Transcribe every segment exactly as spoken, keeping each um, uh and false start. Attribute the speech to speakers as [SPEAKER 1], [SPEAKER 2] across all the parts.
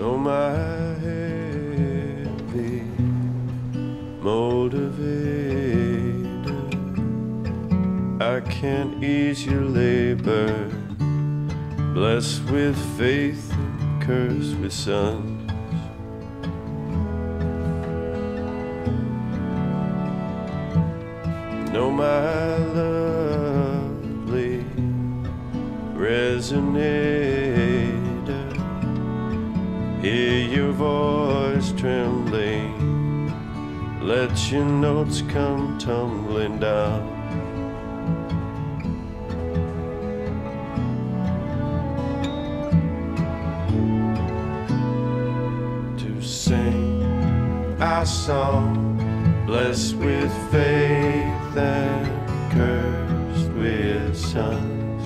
[SPEAKER 1] Oh, my heavy motivator, I can't ease your labor, blessed with faith and cursed with sons. Know my lovely resonator, hear your voice trembling, let your notes come tumbling down. To sing our song, blessed with faith and cursed with sons.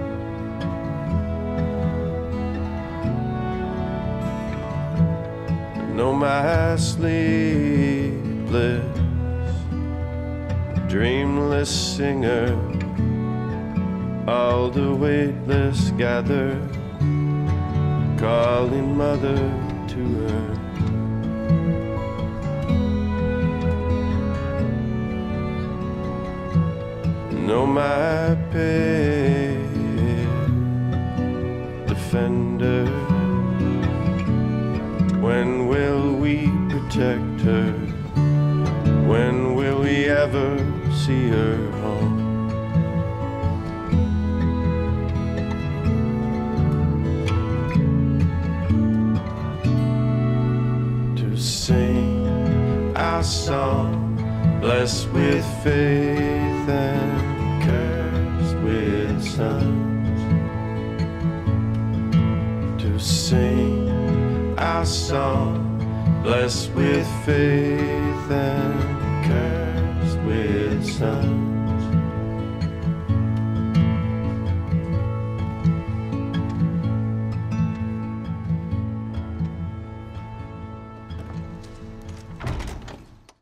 [SPEAKER 1] Know my sleepless, dreamless singer, all the weightless gather, calling mother to her. Know my pain, defender, when will we protect her? When will we ever see her home? To sing our song, blessed with faith and cursed with sons. To sing our song, blessed with faith and cursed with sons.